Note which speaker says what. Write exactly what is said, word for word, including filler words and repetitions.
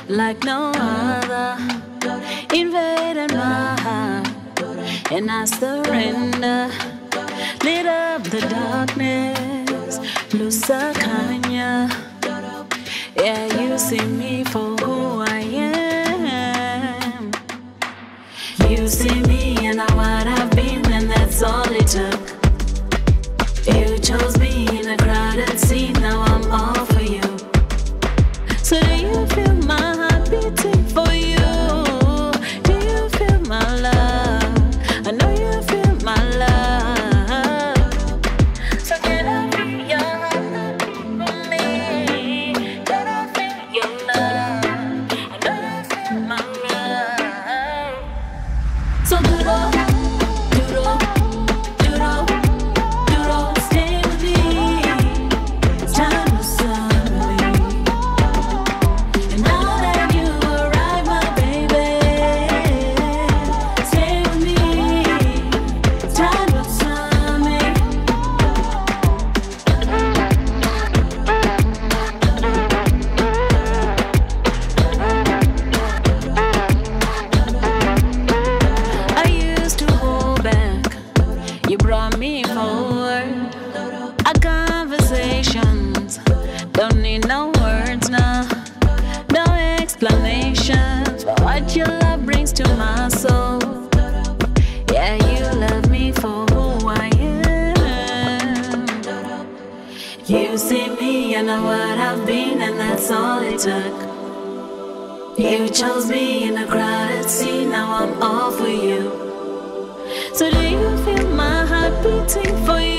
Speaker 1: like no other. Invaded my heart, and I surrender. Lit up the darkness, Lusakhanya. Yeah, you see me for who I am. You see me and now what I've been, and that's all it took. You chose me in a crowded scene, now I'm all for you. So do you feel my heart beating for you? Do you feel my love? I know you feel my love. So can I feel your heart beating for me? Can I feel your love? I know you feel my love. So Duro, Duro, Duro, Duro, stay with me. It's time to celebrate. And now that you arrived, my baby, stay with me. It's time to celebrate. I used to hold back, you brought me forward. Our conversations don't need no words now, no explanations for what your love brings to my soul. Yeah, you love me for who I am. You see me and know what I've been, and that's all it took. You chose me in a crowded scene, now I'm all for you. So do you feel my heart beating for you?